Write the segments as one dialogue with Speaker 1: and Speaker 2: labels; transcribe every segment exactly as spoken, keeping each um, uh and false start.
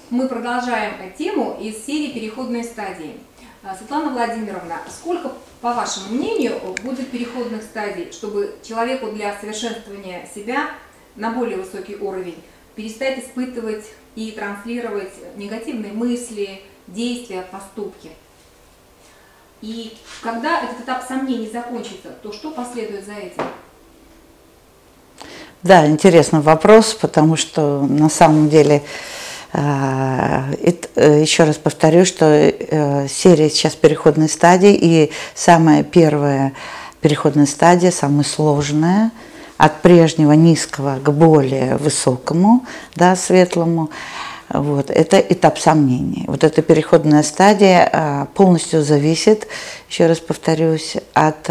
Speaker 1: Мы продолжаем тему из серии «Переходные стадии». Светлана Владимировна, сколько, по вашему мнению, будет переходных стадий, чтобы человеку для совершенствования себя на более высокий уровень перестать испытывать и транслировать негативные мысли, действия, поступки? И когда этот этап сомнений закончится, то что последует за этим?
Speaker 2: Да, интересный вопрос, потому что на самом деле, еще раз повторю, что серия сейчас переходной стадии, и самая первая переходная стадия, самая сложная, от прежнего низкого к более высокому, да, светлому, вот, это этап сомнений. Вот эта переходная стадия полностью зависит, еще раз повторюсь, от,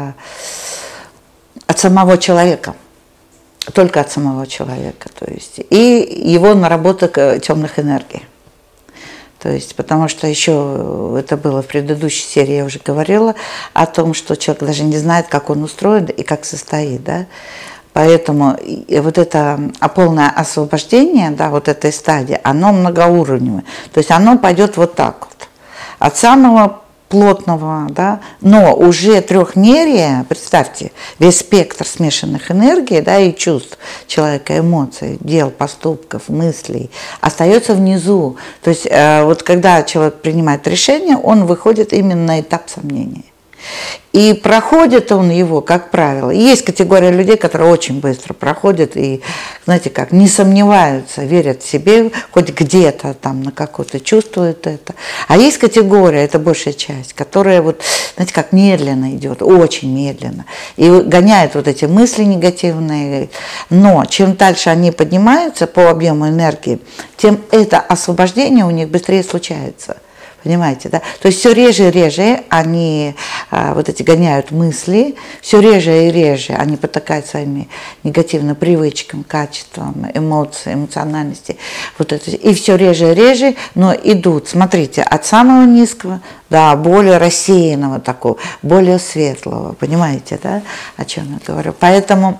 Speaker 2: от самого человека. Только от самого человека, то есть, и его наработок темных энергий. То есть, потому что еще это было в предыдущей серии, я уже говорила о том, что человек даже не знает, как он устроен и как состоит, да. Поэтому вот это полное освобождение, да, вот этой стадии, оно многоуровневое. То есть оно пойдет вот так вот. От самого плотного, да, но уже трехмерие, представьте, весь спектр смешанных энергий, да, и чувств человека, эмоций, дел, поступков, мыслей, остается внизу. То есть э, вот когда человек принимает решение, он выходит именно на этап сомнения. И проходит он его, как правило. Есть категория людей, которые очень быстро проходят и, знаете как, не сомневаются, верят в себе, хоть где-то там на какое-то чувствуют это. А есть категория, это большая часть, которая вот, знаете, как медленно идет, очень медленно. И гоняет вот эти мысли негативные. Но чем дальше они поднимаются по объему энергии, тем это освобождение у них быстрее случается. Понимаете, да? То есть все реже и реже они а, вот эти гоняют мысли, все реже и реже они потакают своими негативными привычками, качествам, эмоциям, эмоциональности. Вот это, и все реже и реже, но идут, смотрите, от самого низкого до более рассеянного такого, более светлого. Понимаете, да, о чем я говорю? Поэтому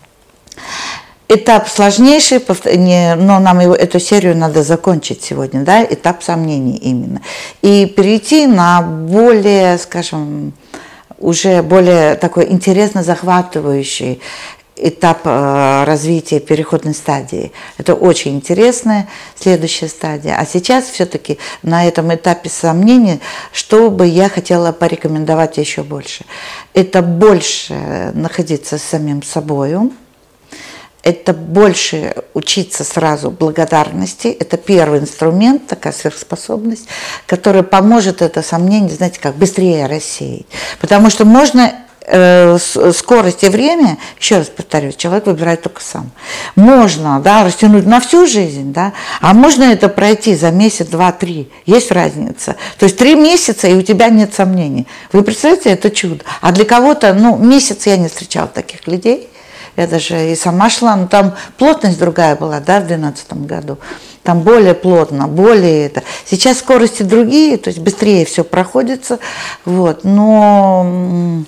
Speaker 2: этап сложнейший, но нам его, эту серию надо закончить сегодня, да, этап сомнений именно. И перейти на более, скажем, уже более такой интересно захватывающий этап э, развития переходной стадии. Это очень интересная следующая стадия. А сейчас все-таки на этом этапе сомнений, что бы я хотела порекомендовать еще больше. Это больше находиться с самим собою. Это больше учиться сразу благодарности. Это первый инструмент, такая сверхспособность, которая поможет это сомнение, знаете, как быстрее рассеять. Потому что можно э, скорость и время, еще раз повторюсь, человек выбирает только сам. Можно, да, растянуть на всю жизнь, да, а можно это пройти за месяц, два, три. Есть разница. То есть три месяца, и у тебя нет сомнений. Вы представляете, это чудо. А для кого-то, ну, месяц я не встречала таких людей. Я даже и сама шла, но там плотность другая была, да, в две тысячи двенадцатом году. Там более плотно, более это. Сейчас скорости другие, то есть быстрее все проходится, вот. Но,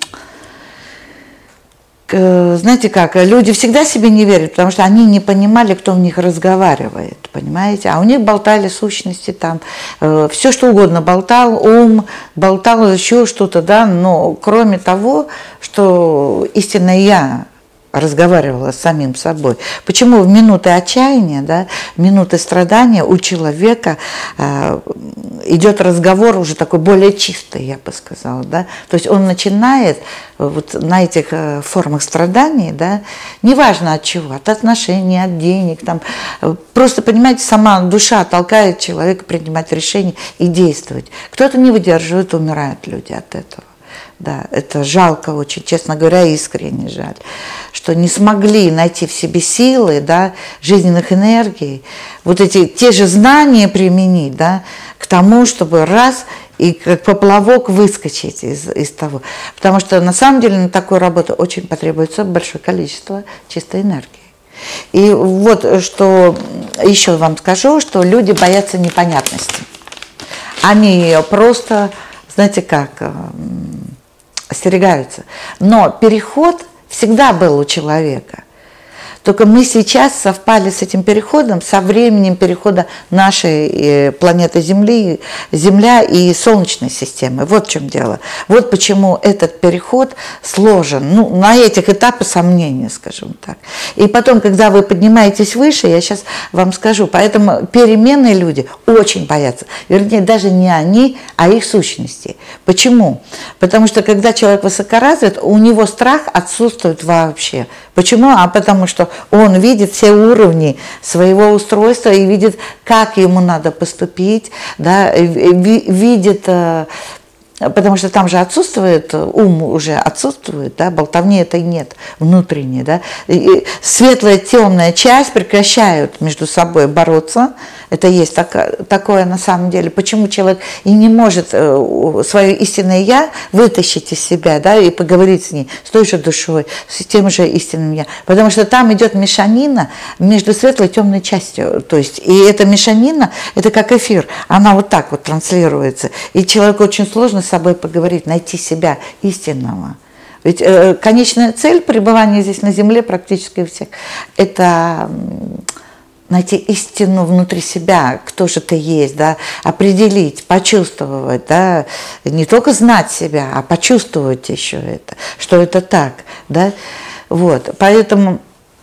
Speaker 2: знаете как, люди всегда себе не верят, потому что они не понимали, кто в них разговаривает, понимаете? А у них болтали сущности там, все что угодно болтал, ум, болтал еще что-то, да, но кроме того, что истинное я разговаривала с самим собой. Почему в минуты отчаяния, да, в минуты страдания у человека э, идет разговор уже такой более чистый, я бы сказала, да. То есть он начинает вот на этих э, формах страданий, да, неважно от чего, от отношений, от денег, там, просто, понимаете, сама душа толкает человека принимать решения и действовать. Кто-то не выдерживает, умирают люди от этого. Да, это жалко очень, честно говоря, искренне жаль, что не смогли найти в себе силы, да, жизненных энергий, вот эти те же знания применить, да, к тому, чтобы раз и как поплавок выскочить из, из того. Потому что на самом деле на такую работу очень потребуется большое количество чистой энергии. И вот что еще вам скажу, что люди боятся непонятности. Они ее просто, знаете как, остерегаются. Но переход всегда был у человека. Только мы сейчас совпали с этим переходом, со временем перехода нашей планеты Земли, Земля и Солнечной системы. Вот в чем дело. Вот почему этот переход сложен. Ну, на этих этапах сомнения, скажем так. И потом, когда вы поднимаетесь выше, я сейчас вам скажу, поэтому переменные люди очень боятся. Вернее, даже не они, а их сущности. Почему? Потому что когда человек высокоразвит, у него страх отсутствует вообще. Почему? А потому что он видит все уровни своего устройства и видит, как ему надо поступить, да, видит... Потому что там же отсутствует, ум уже отсутствует, да, болтовни этой нет, внутренней, да. И светлая, темная часть прекращают между собой бороться. Это есть так, такое на самом деле. Почему человек и не может свое истинное «я» вытащить из себя, да, и поговорить с ней, с той же душой, с тем же истинным «я»? Потому что там идет мешанина между светлой и темной частью. То есть, и эта мешанина, это как эфир, она вот так вот транслируется. И человеку очень сложно с собой поговорить, найти себя истинного. Ведь э, конечная цель пребывания здесь на Земле практически у всех – это найти истину внутри себя, кто же ты есть, да, определить, почувствовать, да, не только знать себя, а почувствовать еще это, что это так, да, вот, поэтому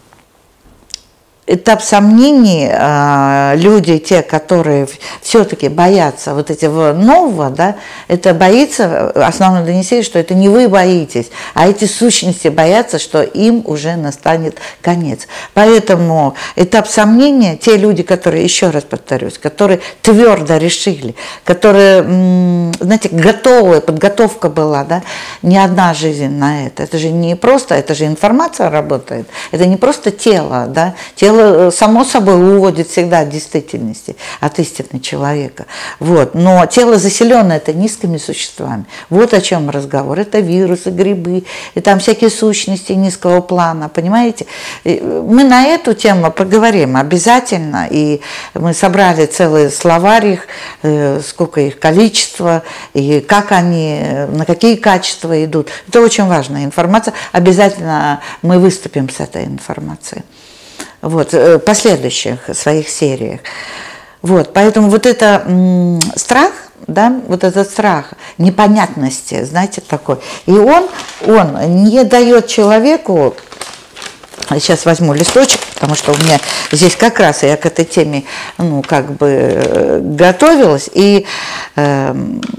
Speaker 2: этап сомнений, люди, те, которые все-таки боятся вот этого нового, да, это боится, основное донесение, что это не вы боитесь, а эти сущности боятся, что им уже настанет конец. Поэтому этап сомнения, те люди, которые, еще раз повторюсь, которые твердо решили, которые, знаете, готовы, подготовка была, да, не одна жизнь на это, это же не просто, это же информация работает, это не просто тело, да, тело само собой уводит всегда от действительности, от истины человека. Вот. Но тело заселено это низкими существами. Вот о чем разговор. Это вирусы, грибы, и там всякие сущности низкого плана, понимаете? И мы на эту тему поговорим обязательно, и мы собрали целый словарь их, сколько их количество, и как они, на какие качества идут. Это очень важная информация. Обязательно мы выступим с этой информацией. Вот, в последующих своих сериях. Вот, поэтому вот это м, страх, да, вот этот страх непонятности, знаете, такой, и он, он не дает человеку, сейчас возьму листочек, потому что у меня здесь как раз я к этой теме, ну, как бы готовилась, и э,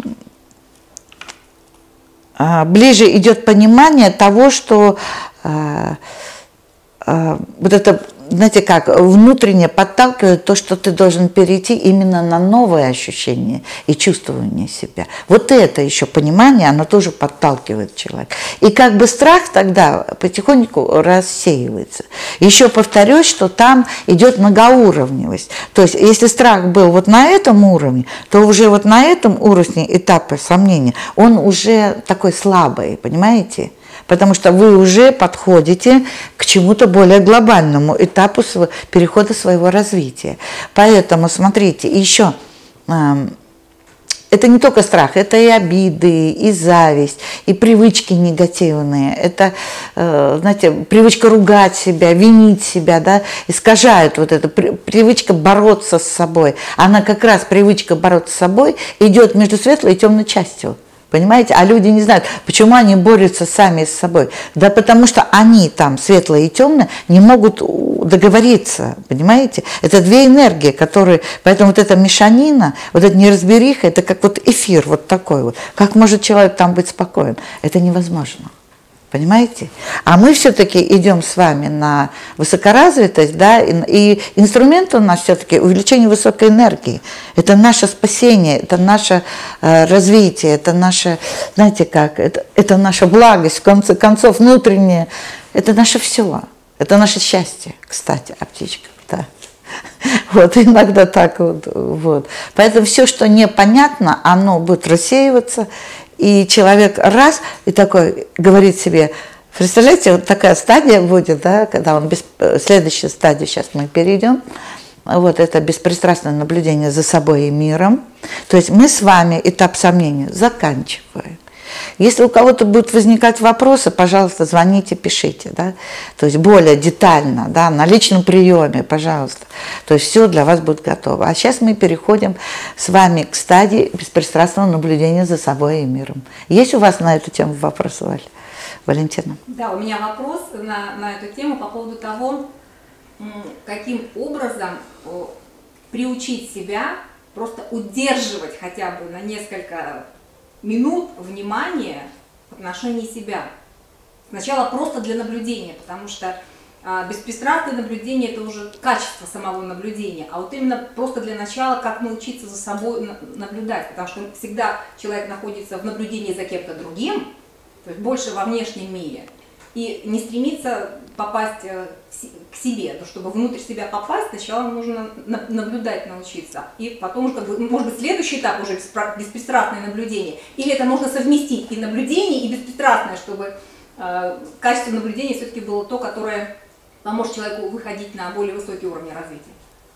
Speaker 2: э, ближе идет понимание того, что э, э, вот это, знаете как, внутренне подталкивает то, что ты должен перейти именно на новое ощущение и чувствование себя. Вот это еще понимание, оно тоже подталкивает человека. И как бы страх тогда потихоньку рассеивается. Еще повторюсь, что там идет многоуровневость. То есть если страх был вот на этом уровне, то уже вот на этом уровне этапа сомнения, он уже такой слабый, понимаете? Потому что вы уже подходите к чему-то более глобальному этапу перехода своего развития. Поэтому, смотрите, еще, это не только страх, это и обиды, и зависть, и привычки негативные. Это, знаете, привычка ругать себя, винить себя, да, искажает вот эта привычка бороться с собой. Она как раз, привычка бороться с собой, идет между светлой и темной частью. Понимаете? А люди не знают, почему они борются сами с собой. Да потому что они там, светлые и темные, не могут договориться. Понимаете? Это две энергии, которые... Поэтому вот эта мешанина, вот эта неразбериха, это как вот эфир вот такой вот. Как может человек там быть спокоен? Это невозможно. Понимаете? А мы все-таки идем с вами на высокоразвитость, да, и, и инструмент у нас все-таки увеличение высокой энергии. Это наше спасение, это наше э, развитие, это наше, знаете как, это, это наша благость, в конце концов, внутреннее, это наше все, это наше счастье, кстати, о птичках, да. Вот, иногда так вот, вот. Поэтому все, что непонятно, оно будет рассеиваться, и человек раз, и такой говорит себе, представляете, вот такая стадия будет, да, когда он, без, следующая стадия, сейчас мы перейдем, вот это беспристрастное наблюдение за собой и миром. То есть мы с вами этап сомнения заканчиваем. Если у кого-то будут возникать вопросы, пожалуйста, звоните, пишите, да, то есть более детально, да, на личном приеме, пожалуйста, то есть все для вас будет готово. А сейчас мы переходим с вами к стадии беспристрастного наблюдения за собой и миром. Есть у вас на эту тему вопросы, Валя? Валентина?
Speaker 1: Да, у меня вопрос на, на эту тему по поводу того, каким образом приучить себя просто удерживать хотя бы на несколько минут внимание в отношении себя. Сначала просто для наблюдения, потому что а, беспристрастное наблюдение – это уже качество самого наблюдения, а вот именно просто для начала, как научиться за собой наблюдать, потому что всегда человек находится в наблюдении за кем-то другим, то есть больше во внешнем мире, и не стремится попасть к себе, но чтобы внутрь себя попасть, сначала нужно наблюдать, научиться, и потом уже, как бы, может быть, следующий этап уже беспристрастное наблюдение, или это нужно совместить и наблюдение, и беспристрастное, чтобы э, качество наблюдения все-таки было то, которое поможет человеку выходить на более высокий уровень развития.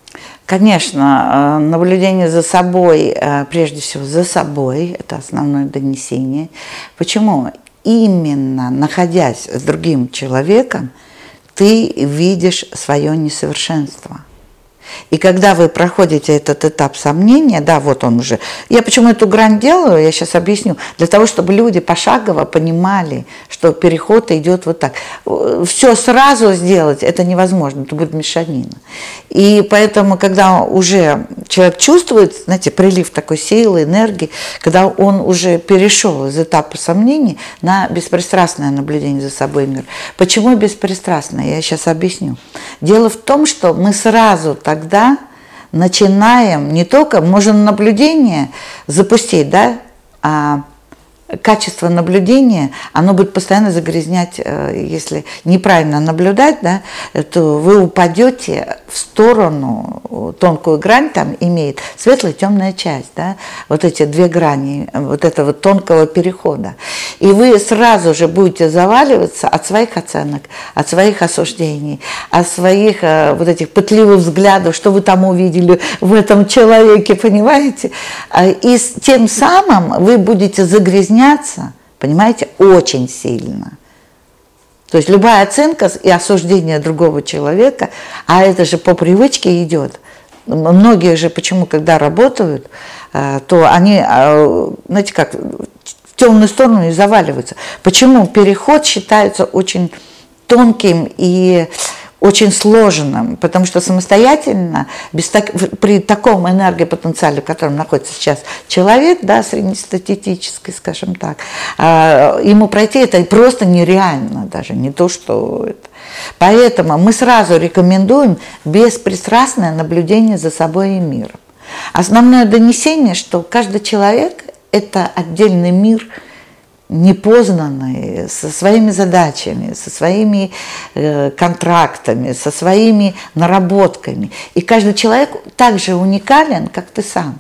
Speaker 2: Конечно, наблюдение за собой, прежде всего за собой, это основное донесение. Почему? Именно находясь с другим человеком, ты видишь свое несовершенство. И когда вы проходите этот этап сомнения, да, вот он уже. Я почему эту грань делаю, я сейчас объясню. Для того, чтобы люди пошагово понимали, что переход идет вот так. Все сразу сделать это невозможно, это будет мешанина. И поэтому, когда уже человек чувствует, знаете, прилив такой силы, энергии, когда он уже перешел из этапа сомнений на беспристрастное наблюдение за собой и мир. Почему беспристрастное? Я сейчас объясню. Дело в том, что мы сразу так Тогда начинаем не только, можем наблюдение запустить, да, а качество наблюдения, оно будет постоянно загрязнять, если неправильно наблюдать, да, то вы упадете в сторону, тонкую грань там имеет светлая и темная часть, да, вот эти две грани, вот этого тонкого перехода. И вы сразу же будете заваливаться от своих оценок, от своих осуждений, от своих вот этих пытливых взглядов, что вы там увидели в этом человеке, понимаете? И тем самым вы будете загрязнять, понимаете, очень сильно. То есть любая оценка и осуждение другого человека, а это же по привычке идет. Многие же почему, когда работают, то они, знаете как, в темную сторону и заваливаются. Почему? Переход считается очень тонким и очень сложным, потому что самостоятельно, без так, при таком энергопотенциале, в котором находится сейчас человек, да, среднестатистический, скажем так, ему пройти это просто нереально, даже не то, что это. Поэтому мы сразу рекомендуем беспристрастное наблюдение за собой и миром. Основное донесение, что каждый человек – это отдельный мир, непознанный, со своими задачами, со своими э, контрактами, со своими наработками. И каждый человек также уникален, как ты сам.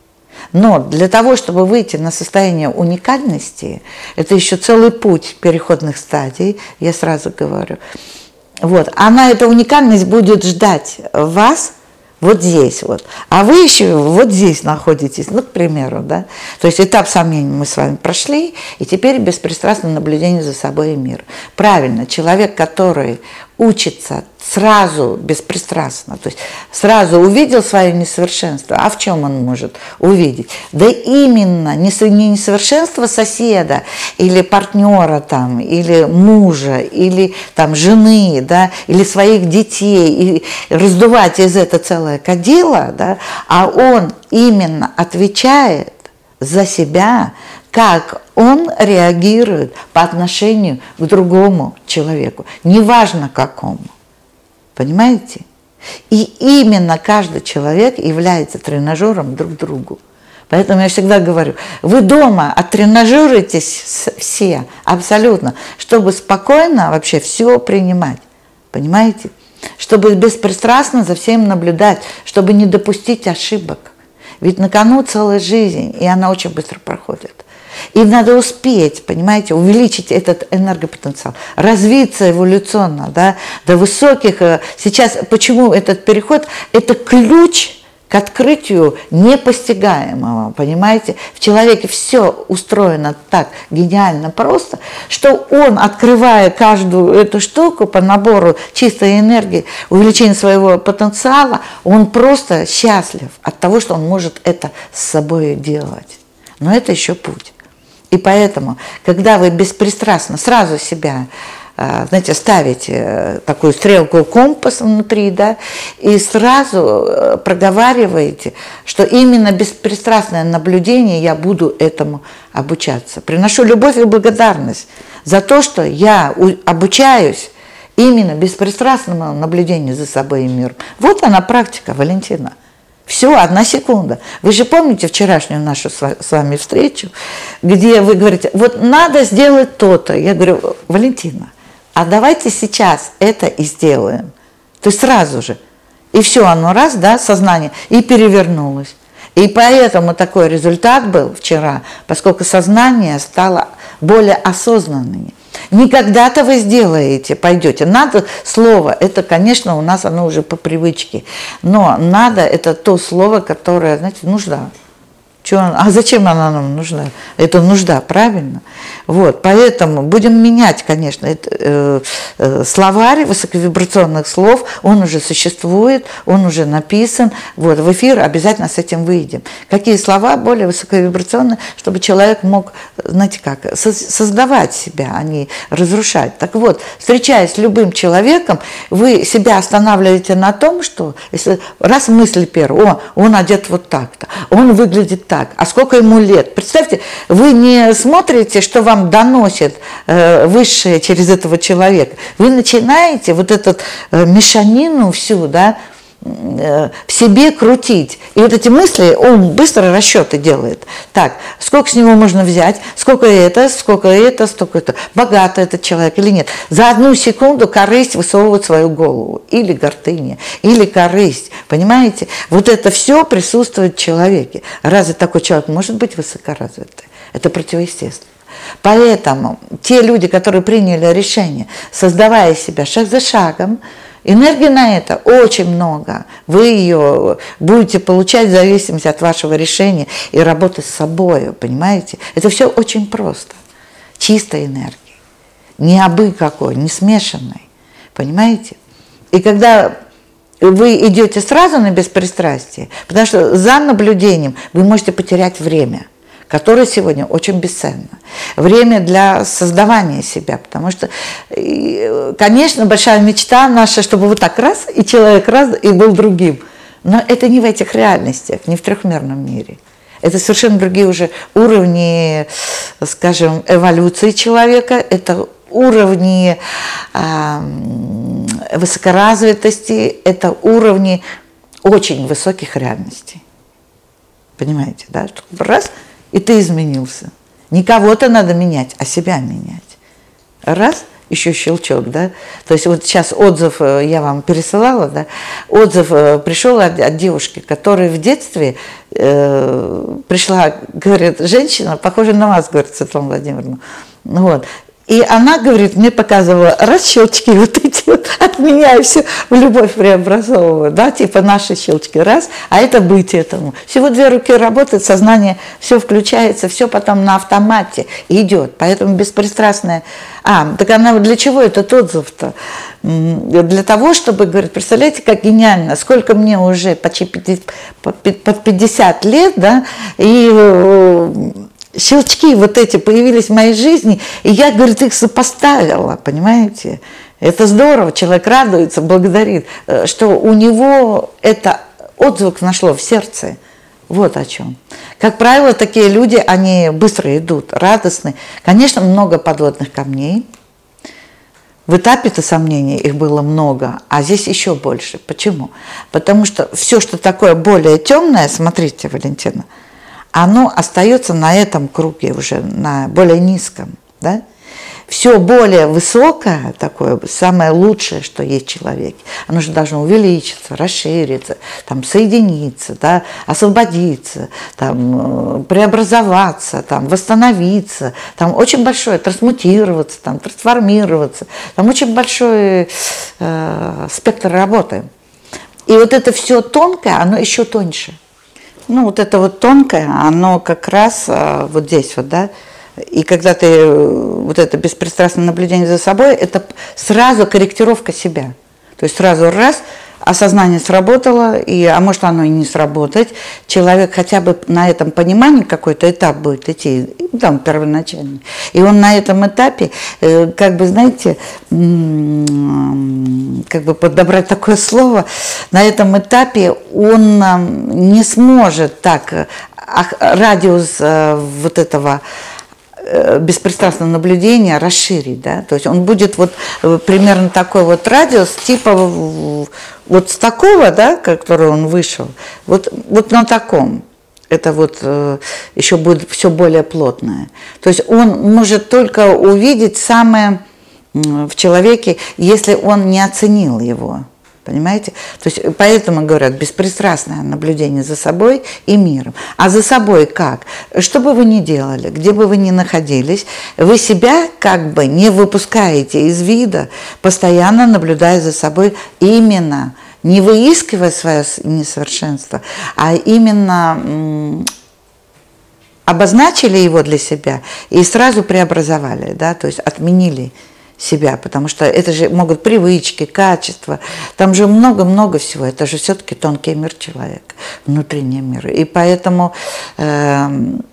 Speaker 2: Но для того, чтобы выйти на состояние уникальности, это еще целый путь переходных стадий, я сразу говорю. Вот, она, эта уникальность будет ждать вас вот здесь вот, а вы еще вот здесь находитесь, ну, к примеру, да, то есть этап сомнений мы с вами прошли, и теперь беспристрастное наблюдение за собой и миром. Правильно, человек, который учится сразу беспристрастно, то есть сразу увидел свое несовершенство, а в чем он может увидеть? Да именно не несовершенство соседа или партнера там, или мужа, или там жены, да, или своих детей, и раздувать из этого целое кадило, да, а он именно отвечает за себя, как он реагирует по отношению к другому человеку, неважно какому. Понимаете? И именно каждый человек является тренажером друг другу. Поэтому я всегда говорю, вы дома оттренажируйтесь все, абсолютно, чтобы спокойно вообще все принимать. Понимаете? Чтобы беспристрастно за всем наблюдать, чтобы не допустить ошибок. Ведь на кону целая жизнь, и она очень быстро проходит. И надо успеть, понимаете, увеличить этот энергопотенциал, развиться эволюционно, да, до высоких. Сейчас, почему этот переход? Это ключ к к открытию непостигаемого, понимаете? В человеке все устроено так гениально просто, что он, открывая каждую эту штуку по набору чистой энергии, увеличению своего потенциала, он просто счастлив от того, что он может это с собой делать. Но это еще путь. И поэтому, когда вы беспристрастно сразу себя, знаете, ставите такую стрелку компаса внутри, да, и сразу проговариваете, что именно беспристрастное наблюдение я буду этому обучаться. Приношу любовь и благодарность за то, что я обучаюсь именно беспристрастному наблюдению за собой и миром. Вот она практика, Валентина. Все, одна секунда. Вы же помните вчерашнюю нашу с вами встречу, где вы говорите, вот надо сделать то-то. Я говорю, Валентина, а давайте сейчас это и сделаем. То есть сразу же. И все, оно раз, да, сознание, и перевернулось. И поэтому такой результат был вчера, поскольку сознание стало более осознанным. Не когда-то вы сделаете, пойдете. Надо слово, это, конечно, у нас оно уже по привычке. Но надо это то слово, которое, знаете, нужда. Чё, а зачем она нам нужна? Это нужда, правильно? Вот, поэтому будем менять, конечно, это, э, э, словарь высоковибрационных слов, он уже существует, он уже написан. Вот, в эфир обязательно с этим выйдем. Какие слова более высоковибрационные, чтобы человек мог, знаете как, со создавать себя, а не разрушать. Так вот, встречаясь с любым человеком, вы себя останавливаете на том, что если раз мысль первая, о, он одет вот так-то, он выглядит так. Так, а сколько ему лет? Представьте, вы не смотрите, что вам доносит э, высшее через этого человека. Вы начинаете вот эту э, мешанину всю, да, э, в себе крутить. И вот эти мысли, он быстро расчеты делает. Так, сколько с него можно взять, сколько это, сколько это, столько это, богатый этот человек или нет. За одну секунду корысть высовывает свою голову. Или гордыня, или корысть. Понимаете? Вот это все присутствует в человеке. Разве такой человек может быть высокоразвитый? Это противоестественно. Поэтому те люди, которые приняли решение, создавая себя шаг за шагом, энергии на это очень много. Вы ее будете получать в зависимости от вашего решения и работы с собой, понимаете? Это все очень просто. Чистой энергии. Не абы какой, не смешанной. Понимаете? И когда вы идете сразу на беспристрастие, потому что за наблюдением вы можете потерять время, которое сегодня очень бесценно. Время для создавания себя, потому что, конечно, большая мечта наша, чтобы вот так раз, и человек раз, и был другим. Но это не в этих реальностях, не в трехмерном мире. Это совершенно другие уже уровни, скажем, эволюции человека, это уровни э, высокоразвитости, это уровни очень высоких реальностей. Понимаете, да? Раз, и ты изменился. Не кого-то надо менять, а себя менять. Раз, еще щелчок, да? То есть вот сейчас отзыв я вам пересылала, да? Отзыв пришел от, от девушки, которая в детстве э, пришла, говорит, женщина, похожа на вас, говорит Светлана Владимировна. Вот. И она, говорит, мне показывала, раз щелчки вот эти вот от меня, и все в любовь преобразовываю, да, типа наши щелчки, раз, а это быть этому. Всего две руки работают, сознание все включается, все потом на автомате идет, поэтому беспристрастное. А, так она для чего этот отзыв-то? Для того, чтобы, говорит, представляете, как гениально, сколько мне уже почти под пятьдесят лет, да, и щелчки вот эти появились в моей жизни, и я, говорит, их сопоставила, понимаете? Это здорово, человек радуется, благодарит, что у него это отзвук нашло в сердце. Вот о чем. Как правило, такие люди, они быстро идут, радостны. Конечно, много подводных камней. В этапе-то сомнений их было много, а здесь еще больше. Почему? Потому что все, что такое более темное, смотрите, Валентина, оно остается на этом круге уже, на более низком, да? Все более высокое, такое, самое лучшее, что есть в человеке, оно же должно увеличиться, расшириться, там, соединиться, да, освободиться, там, преобразоваться, там, восстановиться, там очень большое, трансмутироваться, там, трансформироваться, там очень большой э, спектр работы. И вот это все тонкое, оно еще тоньше. Ну, вот это вот тонкое, оно как раз а, вот здесь вот, да. И когда ты вот это беспристрастное наблюдение за собой, это сразу корректировка себя. То есть сразу раз, осознание сработало, и, а может оно и не сработать. Человек хотя бы на этом понимании какой-то этап будет идти, там, первоначальный. И он на этом этапе, как бы, знаете, как бы подобрать такое слово, на этом этапе он не сможет так, радиус вот этого беспристрастного наблюдения расширить, да, то есть он будет вот примерно такой вот радиус, типа вот с такого, да, который он вышел, вот, вот на таком, это вот э, еще будет все более плотное, то есть он может только увидеть самое э, в человеке, если он не оценил его. Понимаете? То есть поэтому говорят беспристрастное наблюдение за собой и миром. А за собой как? Что бы вы ни делали, где бы вы ни находились, вы себя как бы не выпускаете из вида, постоянно наблюдая за собой, именно не выискивая свое несовершенство, а именно м- обозначили его для себя и сразу преобразовали, да, то есть отменили себя, потому что это же могут привычки, качества, там же много-много всего, это же все-таки тонкий мир человека, внутренний мир. И поэтому э,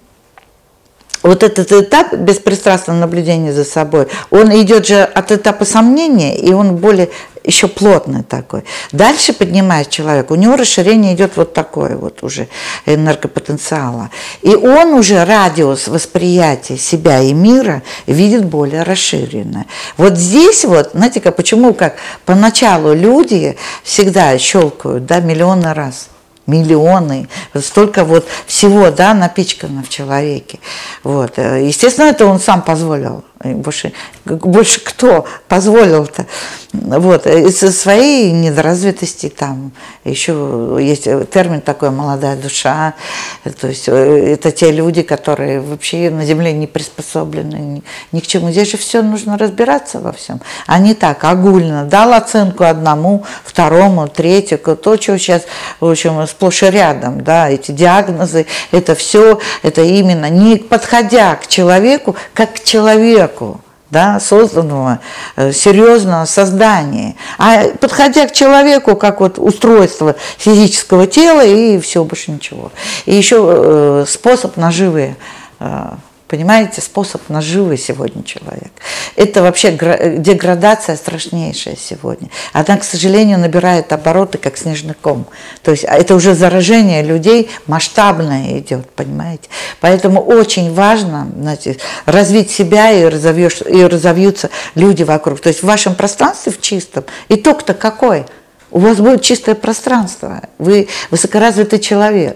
Speaker 2: вот этот этап беспристрастного наблюдения за собой, он идет же от этапа сомнения, и он более еще плотный такой. Дальше поднимает человек, у него расширение идет вот такое вот уже энергопотенциала. И он уже радиус восприятия себя и мира видит более расширенное. Вот здесь вот, знаете-ка, почему как поначалу люди всегда щелкают, да, миллионы раз. Миллионы, столько вот всего, да, напичкано в человеке. Вот. Естественно, это он сам позволил. Больше, больше кто позволил-то? Вот. Из-за своей недоразвитости там еще есть термин такой «молодая душа». То есть это те люди, которые вообще на земле не приспособлены ни, ни к чему. Здесь же все нужно разбираться во всем. А не так, огульно. Дал оценку одному, второму, третьему. То, что сейчас, в общем, сплошь и рядом, да, эти диагнозы, это все, это именно не подходя к человеку, как к человеку. Да, созданного э, серьезного создания, а подходя к человеку как вот устройство физического тела и все, больше ничего. И еще э, способ наживы, э, понимаете, способ наживы сегодня человек. Это вообще деградация страшнейшая сегодня. Она, к сожалению, набирает обороты, как снежный ком. То есть это уже заражение людей масштабное идет, понимаете. Поэтому очень важно, знаете, развить себя, и, разовьешь, и разовьются люди вокруг. То есть в вашем пространстве, в чистом, итог-то какой? У вас будет чистое пространство. Вы высокоразвитый человек.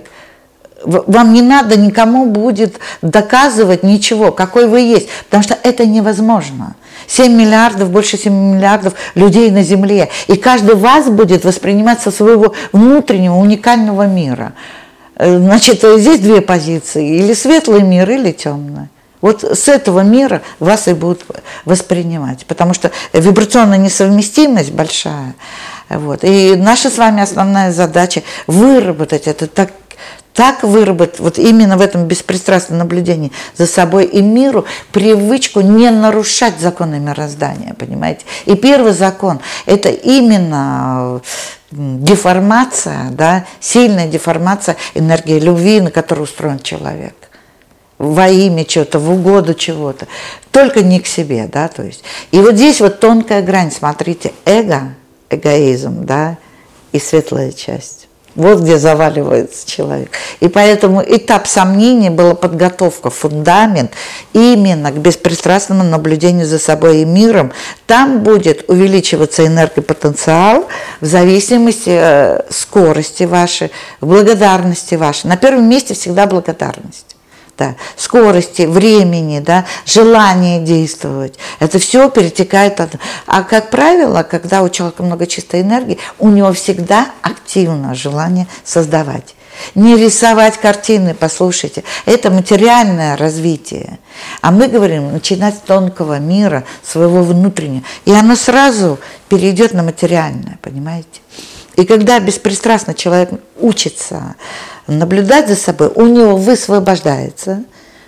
Speaker 2: Вам не надо никому будет доказывать ничего, какой вы есть, потому что это невозможно. семь миллиардов, больше семи миллиардов людей на Земле, и каждый вас будет воспринимать со своего внутреннего уникального мира. Значит, здесь две позиции, или светлый мир, или темный. Вот с этого мира вас и будут воспринимать, потому что вибрационная несовместимость большая. Вот. И наша с вами основная задача выработать это так, так выработать, вот именно в этом беспристрастном наблюдении за собой и миру, привычку не нарушать законы мироздания, понимаете? И первый закон – это именно деформация, да, сильная деформация энергии любви, на которой устроен человек. Во имя чего-то, в угоду чего-то, только не к себе, да, то есть. И вот здесь вот тонкая грань, смотрите, эго, эгоизм, да, и светлая часть. Вот где заваливается человек. И поэтому этап сомнений была подготовка, фундамент именно к беспристрастному наблюдению за собой и миром. Там будет увеличиваться энергопотенциал в зависимости от скорости вашей, благодарности вашей. На первом месте всегда благодарность. Да, скорости, времени, да, желание действовать. Это все перетекает от... А как правило, когда у человека много чистой энергии, у него всегда активно желание создавать. Не рисовать картины, послушайте, это материальное развитие. А мы говорим, начинать с тонкого мира, своего внутреннего. И оно сразу перейдет на материальное, понимаете? И когда беспристрастно человек учится наблюдать за собой, у него высвобождается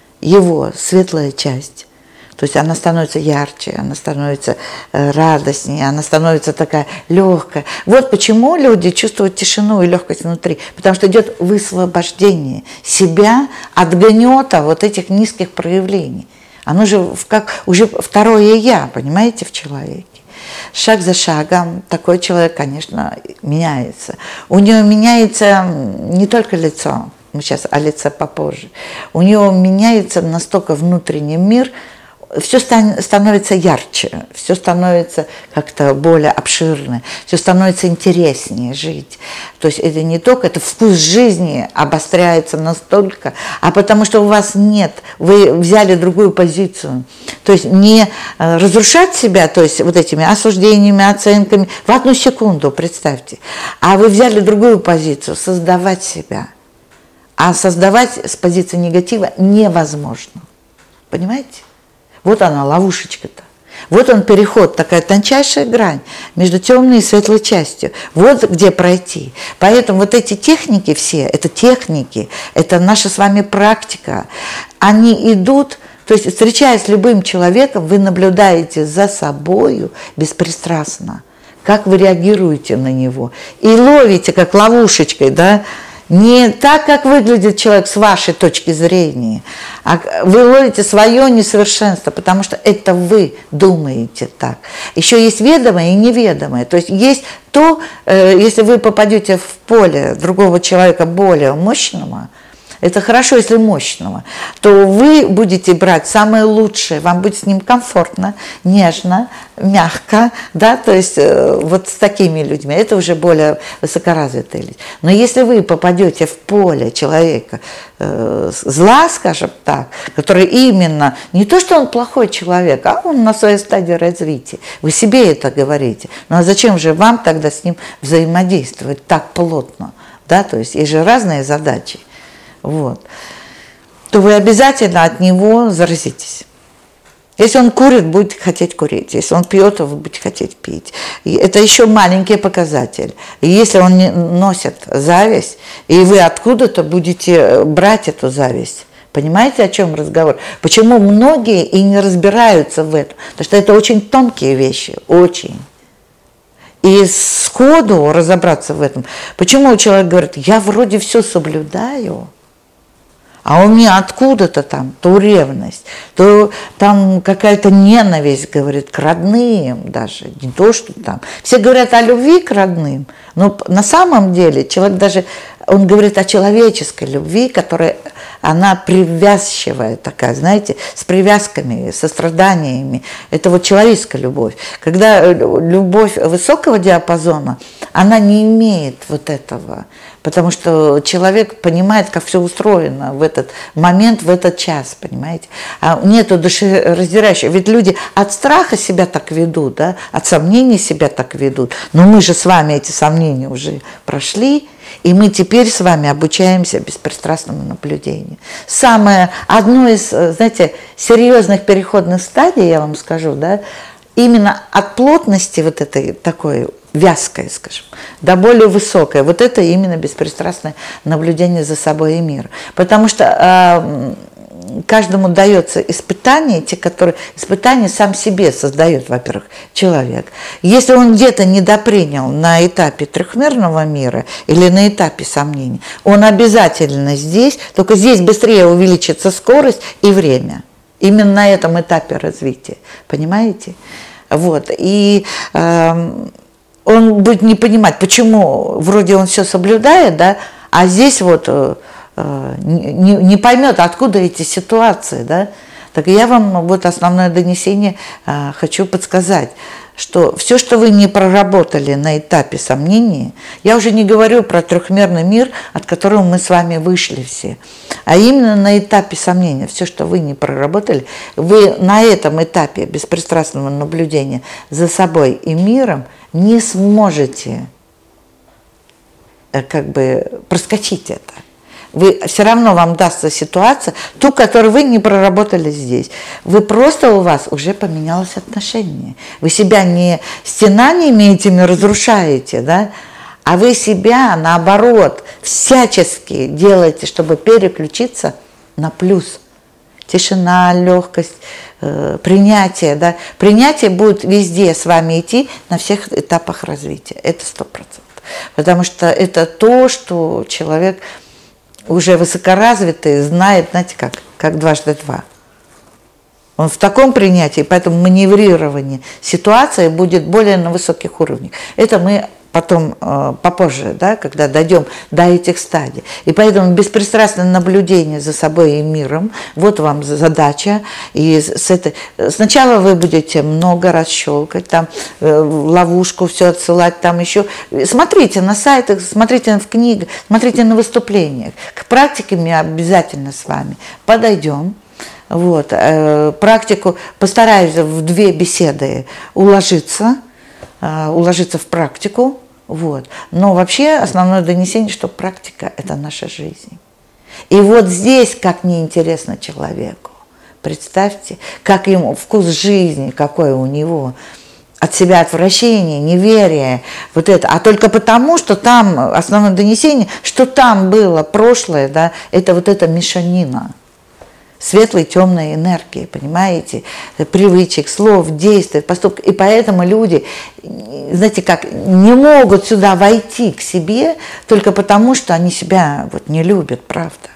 Speaker 2: его светлая часть. То есть она становится ярче, она становится радостнее, она становится такая легкая. Вот почему люди чувствуют тишину и легкость внутри. Потому что идет высвобождение себя от гнета вот этих низких проявлений. Оно же как уже второе «я», понимаете, в человеке. Шаг за шагом такой человек, конечно, меняется. У него меняется не только лицо, мы сейчас о лице попозже, у него меняется настолько внутренний мир, все становится ярче, все становится как-то более обширно, все становится интереснее жить. То есть это не только, это вкус жизни обостряется настолько, а потому что у вас нет, вы взяли другую позицию. То есть не разрушать себя, то есть вот этими осуждениями, оценками в одну секунду, представьте, а вы взяли другую позицию, создавать себя. А создавать с позиции негатива невозможно. Понимаете? Вот она, ловушечка-то. Вот он переход, такая тончайшая грань между темной и светлой частью. Вот где пройти. Поэтому вот эти техники все, это техники, это наша с вами практика. Они идут, то есть встречаясь с любым человеком, вы наблюдаете за собою беспристрастно, как вы реагируете на него. И ловите, как ловушечкой, да, не так, как выглядит человек с вашей точки зрения, а вы ловите свое несовершенство, потому что это вы думаете так. Еще есть ведомое и неведомое. То есть есть то, если вы попадете в поле другого человека более мощного, это хорошо, если мощного, то вы будете брать самое лучшее, вам будет с ним комфортно, нежно, мягко, да, то есть э, вот с такими людьми, это уже более высокоразвитые люди. Но если вы попадете в поле человека э, зла, скажем так, который именно, не то, что он плохой человек, а он на своей стадии развития, вы себе это говорите, ну а зачем же вам тогда с ним взаимодействовать так плотно, да, то есть есть же разные задачи. Вот, то вы обязательно от него заразитесь. Если он курит, будете хотеть курить. Если он пьет, то вы будете хотеть пить. И это еще маленький показатель. И если он не носит зависть, и вы откуда-то будете брать эту зависть. Понимаете, о чем разговор? Почему многие и не разбираются в этом? Потому что это очень тонкие вещи, очень. И сходу разобраться в этом. Почему человек говорит, я вроде все соблюдаю, а у меня откуда-то там то ревность, то там какая-то ненависть, говорит, к родным даже, не то, что там. Все говорят о любви к родным, но на самом деле человек даже, он говорит о человеческой любви, которая, она привязчивая такая, знаете, с привязками, со страданиями. Это вот человеческая любовь. Когда любовь высокого диапазона, она не имеет вот этого, потому что человек понимает, как все устроено в этот момент, в этот час, понимаете. А нету душераздирающего. Ведь люди от страха себя так ведут, да, от сомнений себя так ведут. Но мы же с вами эти сомнения уже прошли, и мы теперь с вами обучаемся беспристрастному наблюдению. Самое, одно из, знаете, серьезных переходных стадий, я вам скажу, да, именно от плотности вот этой такой вязкой, скажем, до более высокой. Вот это именно беспристрастное наблюдение за собой и миром. Потому что э, каждому дается испытание, те, которые испытания сам себе создает, во-первых, человек. Если он где-то недопринял на этапе трехмерного мира или на этапе сомнений, он обязательно здесь, только здесь быстрее увеличится скорость и время. Именно на этом этапе развития. Понимаете? Вот. И э, он будет не понимать, почему вроде он все соблюдает, да, а здесь вот э, не, не поймет, откуда эти ситуации, да. Так я вам вот основное донесение э, хочу подсказать, что все, что вы не проработали на этапе сомнений, я уже не говорю про трехмерный мир, от которого мы с вами вышли все, а именно на этапе сомнения, все, что вы не проработали, вы на этом этапе беспристрастного наблюдения за собой и миром не сможете как бы проскочить это. Вы, все равно вам дастся ситуация, ту, которую вы не проработали здесь. Вы просто, у вас уже поменялось отношение. Вы себя не стенаниями этими разрушаете, да, А вы себя, наоборот, всячески делаете, чтобы переключиться на плюс. Тишина, легкость, э, принятие. Да? Принятие будет везде с вами идти на всех этапах развития. Это сто процентов. Потому что это то, что человек уже высокоразвитый знает, знаете как, как дважды два. Он в таком принятии, поэтому маневрирование ситуации будет более на высоких уровнях. Это мы потом, э, попозже, да, когда дойдем до этих стадий. И поэтому беспристрастное наблюдение за собой и миром, вот вам задача. И с этой... Сначала вы будете много раз щелкать, там, э, ловушку все отсылать, там еще. Смотрите на сайтах, смотрите в книгах, смотрите на выступлениях. К практике мы обязательно с вами подойдем. Вот, э, практику постараюсь в две беседы уложиться, э, уложиться в практику, вот. Но вообще основное донесение, что практика – это наша жизнь. И вот здесь, как неинтересно человеку, представьте, как ему вкус жизни, какой у него, от себя отвращение, неверие, вот это, а только потому, что там основное донесение, что там было прошлое, да, это вот эта мешанина. Светлой, темной энергии, понимаете, привычек, слов, действий, поступков. И поэтому люди, знаете, как не могут сюда войти к себе только потому, что они себя вот не любят, правда.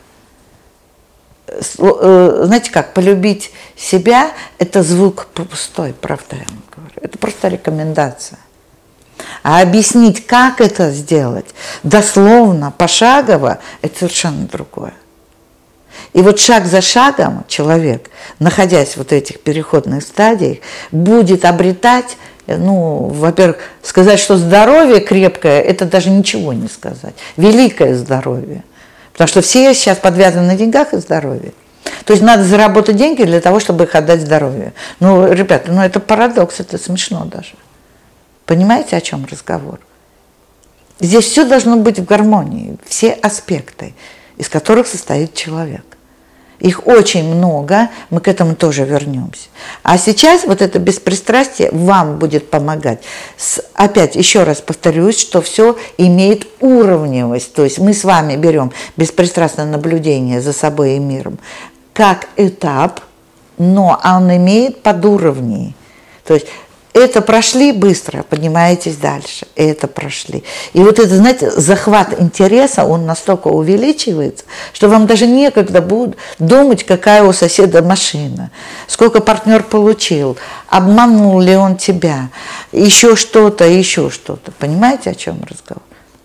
Speaker 2: Знаете как, полюбить себя – это звук пустой, правда я вам говорю. Это просто рекомендация. А объяснить, как это сделать, дословно, пошагово – это совершенно другое. И вот шаг за шагом человек, находясь вот в этих переходных стадиях, будет обретать, ну, во-первых, сказать, что здоровье крепкое, это даже ничего не сказать. Великое здоровье. Потому что все сейчас подвязаны на деньгах и здоровье. То есть надо заработать деньги для того, чтобы их отдать здоровью. Ну, ребята, ну это парадокс, это смешно даже. Понимаете, о чем разговор? Здесь все должно быть в гармонии, все аспекты, из которых состоит человек. Их очень много, мы к этому тоже вернемся. А сейчас вот это беспристрастие вам будет помогать. С, опять, еще раз повторюсь, что все имеет уровневость. То есть мы с вами берем беспристрастное наблюдение за собой и миром как этап, но он имеет подуровни. То есть это прошли быстро, поднимаетесь дальше, это прошли. И вот это, знаете, захват интереса, он настолько увеличивается, что вам даже некогда будет думать, какая у соседа машина, сколько партнер получил, обманул ли он тебя, еще что-то, еще что-то. Понимаете, о чем разговор?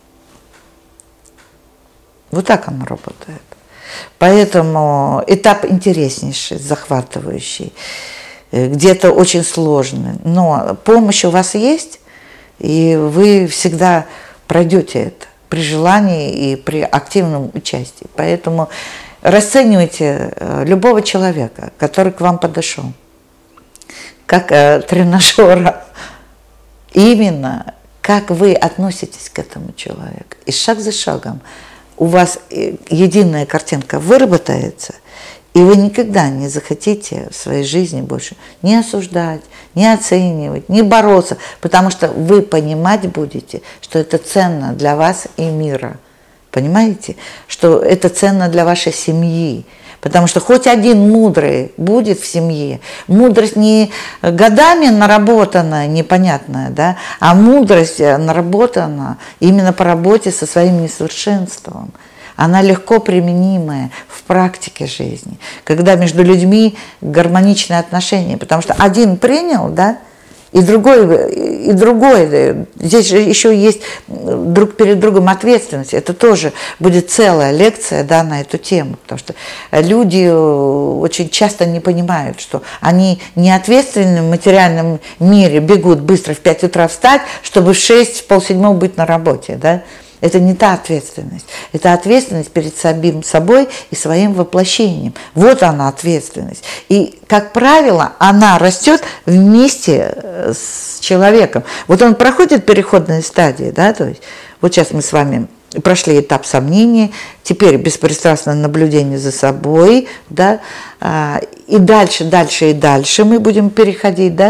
Speaker 2: Вот так оно работает. Поэтому этап интереснейший, захватывающий. Где-то очень сложный, но помощь у вас есть, и вы всегда пройдете это при желании и при активном участии. Поэтому расценивайте любого человека, который к вам подошел, как тренажера, именно как вы относитесь к этому человеку. И шаг за шагом у вас единая картинка выработается, и вы никогда не захотите в своей жизни больше не осуждать, не оценивать, не бороться, потому что вы понимать будете, что это ценно для вас и мира. Понимаете? Что это ценно для вашей семьи. Потому что хоть один мудрый будет в семье, мудрость не годами наработанная, непонятная, да, а мудрость наработана именно по работе со своим несовершенством. Она легко применимая в практике жизни, когда между людьми гармоничные отношения, потому что один принял, да, и другой, и другой, здесь же еще есть друг перед другом ответственность, это тоже будет целая лекция, да, на эту тему, потому что люди очень часто не понимают, что они не ответственны в материальном мире, бегут быстро в пять утра встать, чтобы в шесть, в полседьмого быть на работе, да. Это не та ответственность. Это ответственность перед самим собой и своим воплощением. Вот она ответственность. И, как правило, она растет вместе с человеком. Вот он проходит переходные стадии, да, то есть вот сейчас мы с вами прошли этап сомнений, теперь беспристрастное наблюдение за собой, да, и дальше, дальше и дальше мы будем переходить, да,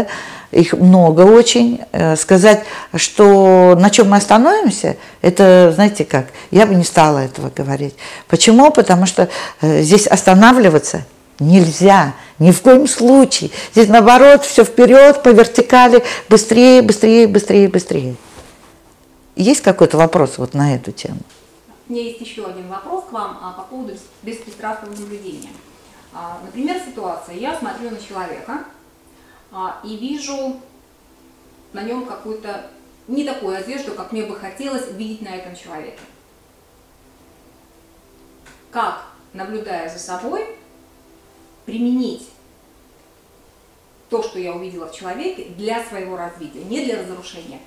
Speaker 2: их много очень. Сказать, что на чем мы остановимся, это, знаете как, я бы не стала этого говорить. Почему? Потому что здесь останавливаться нельзя, ни в коем случае. Здесь наоборот, все вперед, по вертикали, быстрее, быстрее, быстрее, быстрее. Есть какой-то вопрос вот на эту тему?
Speaker 1: У меня есть еще один вопрос к вам а, по поводу беспристрастного наблюдения. А, например, ситуация. Я смотрю на человека а, и вижу на нем какую-то не такую одежду, как мне бы хотелось видеть на этом человеке. Как, наблюдая за собой, применить то, что я увидела в человеке, для своего развития, не для разрушения?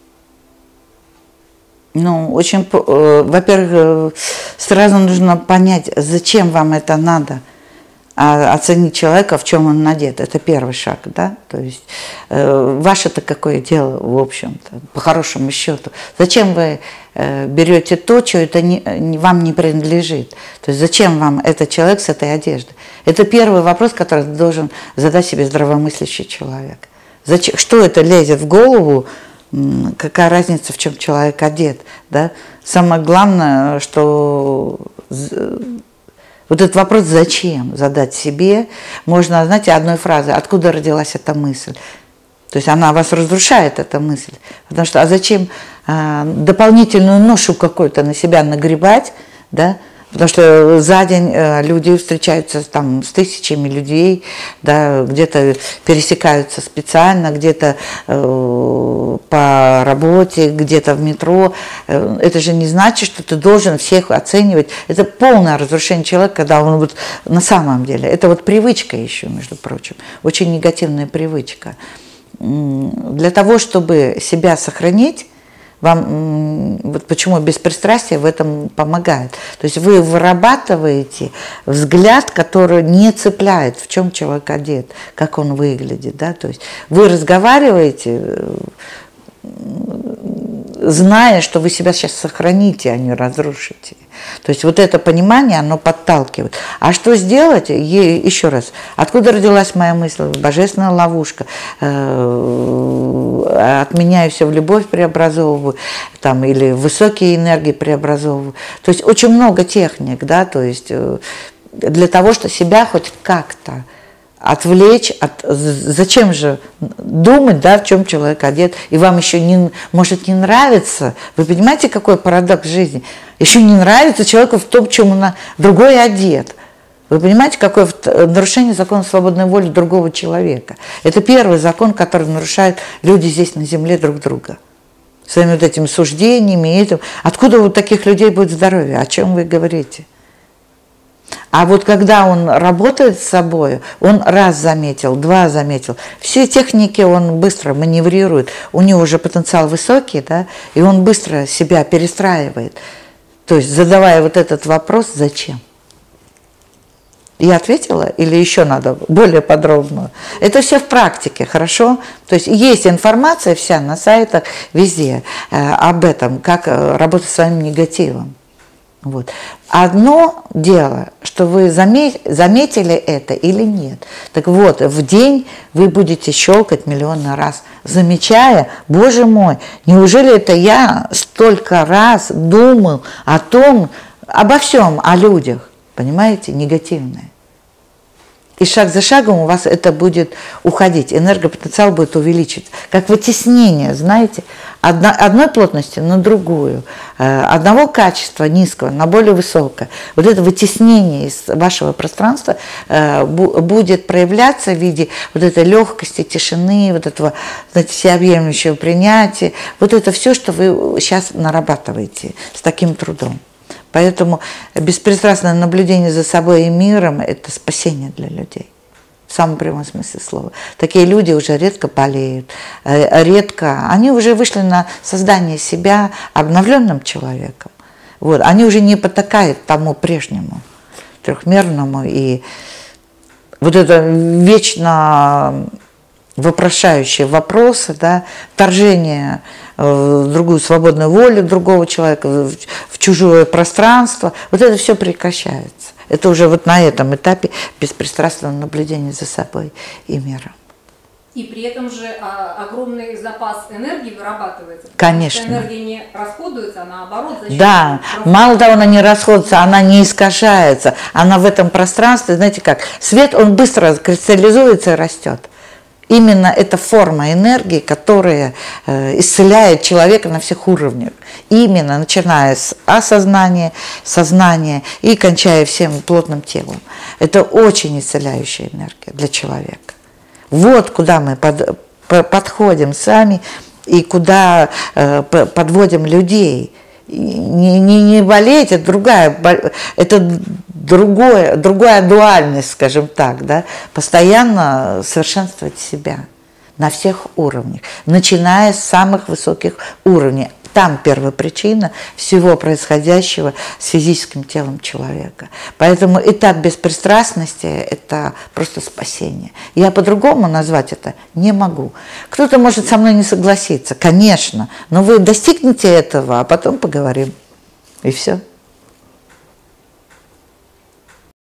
Speaker 2: Ну, очень, э, во-первых, сразу нужно понять, зачем вам это надо, а оценить человека, в чем он надет. Это первый шаг, да? То есть э, ваше-то какое дело, в общем-то, по хорошему счету. Зачем вы э, берете то, что это не, не, вам не принадлежит? То есть зачем вам этот человек с этой одеждой? Это первый вопрос, который должен задать себе здравомыслящий человек. Зачем, что это лезет в голову? Какая разница, в чем человек одет, да? Самое главное, что вот этот вопрос «зачем?» задать себе можно, знаете, одной фразой: откуда родилась эта мысль? То есть она вас разрушает, эта мысль. Потому что а зачем а, дополнительную ношу какую-то на себя нагребать, да? Потому что за день люди встречаются там с тысячами людей, да, где-то пересекаются специально, где-то э, по работе, где-то в метро. Это же не значит, что ты должен всех оценивать. Это полное разрушение человека, когда он вот на самом деле. Это вот привычка еще, между прочим, очень негативная привычка. Для того, чтобы себя сохранить, вам, вот почему беспристрастие в этом помогает. То есть вы вырабатываете взгляд, который не цепляет, в чем человек одет, как он выглядит. Да? То есть вы разговариваете, зная, что вы себя сейчас сохраните, а не разрушите. То есть вот это понимание, оно подталкивает. А что сделать? Еще раз, откуда родилась моя мысль? Божественная ловушка. Отменяю все в любовь, преобразовываю, там, или высокие энергии преобразовываю. То есть очень много техник, да, то есть для того, чтобы себя хоть как-то отвлечь от... Зачем же думать, да, в чем человек одет, и вам еще не, может не нравится. Вы понимаете, какой парадокс жизни? Еще не нравится человеку в том, чем он другой одет. Вы понимаете, какое нарушение закона свободной воли другого человека? Это первый закон, который нарушают люди здесь на земле друг друга. Своими вот этими суждениями и этим. Откуда у таких людей будет здоровье? О чем вы говорите? А вот когда он работает с собой, он раз заметил, два заметил, все техники он быстро маневрирует, у него уже потенциал высокий, да, и он быстро себя перестраивает. То есть задавая вот этот вопрос «зачем?». Я ответила или еще надо более подробно? Это все в практике, хорошо? То есть есть информация вся на сайтах, везде э, об этом, как работать с своим негативом. Вот. Одно дело, что вы заметили это или нет. Так вот, в день вы будете щелкать миллионы раз, замечая, боже мой, неужели это я столько раз думал о том, обо всем, о людях, понимаете, негативное. И шаг за шагом у вас это будет уходить, энергопотенциал будет увеличиваться. Как вытеснение, знаете, одна, одной плотности на другую, одного качества низкого на более высокое. Вот это вытеснение из вашего пространства будет проявляться в виде вот этой легкости, тишины, вот этого, знаете, всеобъемлющего принятия. Вот это все, что вы сейчас нарабатываете с таким трудом. Поэтому беспристрастное наблюдение за собой и миром – это спасение для людей, в самом прямом смысле слова. Такие люди уже редко болеют, редко, они уже вышли на создание себя обновленным человеком. Вот, они уже не потакают тому прежнему, трехмерному, и вот это вечно вопрошающие вопросы, да, вторжение в другую свободную волю другого человека, в чужое пространство, вот это все прекращается. Это уже вот на этом этапе беспристрастного наблюдения за собой и миром.
Speaker 1: И при этом же а, огромный запас энергии вырабатывается.
Speaker 2: Конечно.
Speaker 1: Энергия не расходуется, а наоборот за счет
Speaker 2: Да,
Speaker 1: расхода.
Speaker 2: мало того, она не расходится, она не искажается. Она в этом пространстве, знаете как, свет, он быстро кристаллизуется и растет. Именно эта форма энергии, которая э, исцеляет человека на всех уровнях. Именно начиная с осознания, сознания и кончая всем плотным телом. Это очень исцеляющая энергия для человека. Вот куда мы под, по, подходим сами и куда э, подводим людей. Не, не, не болеть, это другая, это другое, другая дуальность, скажем так, да? Постоянно совершенствовать себя на всех уровнях, начиная с самых высоких уровней. Там первопричина всего происходящего с физическим телом человека. Поэтому этап беспристрастности – это просто спасение. Я по-другому назвать это не могу. Кто-то может со мной не согласиться, конечно, но вы достигнете этого, а потом поговорим. И все.